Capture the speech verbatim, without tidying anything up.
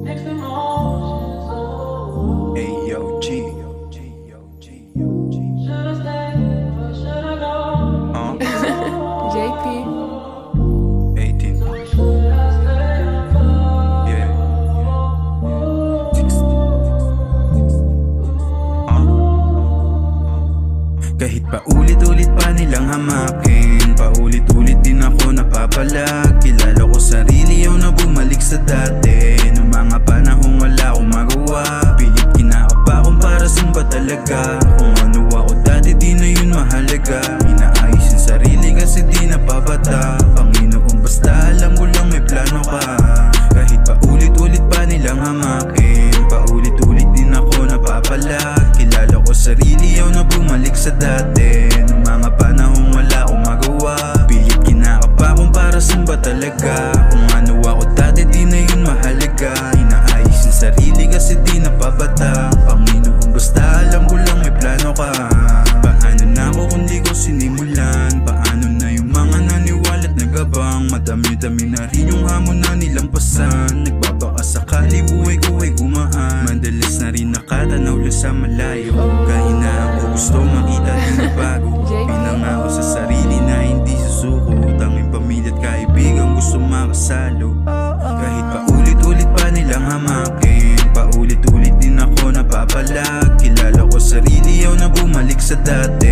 Ayo, G. Uh, J P. eighteen. Yeah. Uh. Kahit paulit-ulit pa nilang hamakin, paulit-ulit din ako napapalag. Kilala ko sarili yaw na bumalik sa dati, nung mga panahong wala akong magawa. Pilit kinakapa kung para saan ba talaga. Kung ano ako dati di na yun mahalaga. Inaayos yung sarili kasi di napabata. Panginoon basta alam ko lang may plano ka. Kahit paulit-ulit pa nilang hamakin, paulit-ulit din ako napapalag. Kilala ko sarili yaw na bumalik sa dati, nung mga panahong wala akong magawa. Pilit kinakapa kung para saan ba talaga. Kung ano ako dati di na yun mahalaga. Inaayos yung sarili kasi di napabata. Panginoon basta alam ko lang may plano ka. Paano na ako kung di ko sinimulan? Paano na yung mga naniwala't nagabang? Madami-dami na rin yung hamon na nilang pasan. Nagbabaka sakali buhay ko ay gumaan. Madalas na rin nakatanaw lang sa malayo. Kahinaan ko gusto makita din na bago. Pinangako sa sarili na hindi susuko. Tanging pamilya't kaibigan gusto makasalo. Kahit paulit-ulit pa nilang hamakin, paulit-ulit din ako napapalag. Kilala ko sarili yaw na bumalik sa dati,